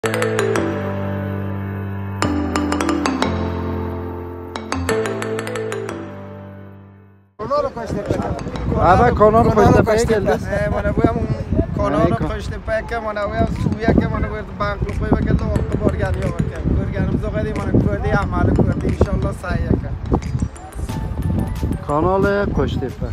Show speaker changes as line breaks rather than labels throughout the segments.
Abi Konor Qo'shtepaga keldi.
Mana bu ham Konor Qo'shtepaga, mana bu ham Suviyaga, mana bu yerda bankli qo'yib keldi, o'qib borgani yo'q ekan. Ko'rganimiz yo'q edi, mana ko'rdi, amali ko'rdi, inshaalloh sa'y ekan.
Konor Qo'shtepa.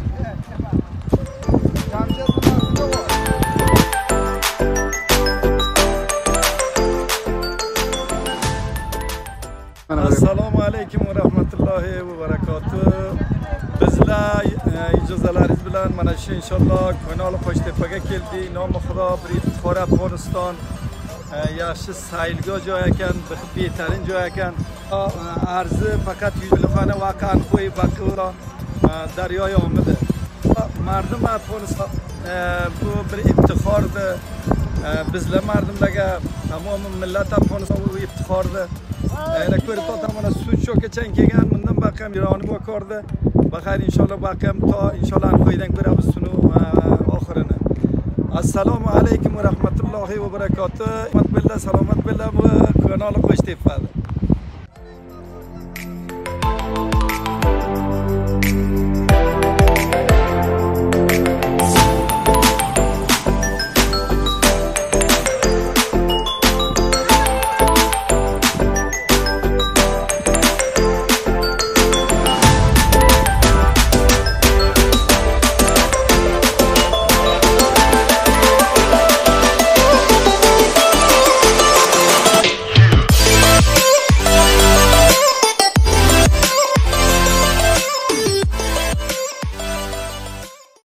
Assalomu alaykum va rahmatullohi va barakatuh. Bizlar ijozalaringiz bilan mana shu inshaalloh Konor Qo'shtepaga keldik. Nomi Xudo bir iftixor Afg'oniston. Yaxshi saylgoh joy ekan, betarin joy ekan. Arzi faqat yo'lxona va qanquy baqilon daryoy omida. Mardum Afg'oniston bu bir iftixordir. Bizlar mardumlarga tamoman millat Afg'oniston bu iftixordir. Yana ko'rib mana suv cho'kachan kelgan, bundan baqam Ironi bokordi. Baxayr inshaalloh baqam to inshaalloh qo'ydan ko'ramiz sunu oxirini. Assalomu alaykum va rahmatullohi va barakatuh. Salomat billah bu Konor Qo'shtepa.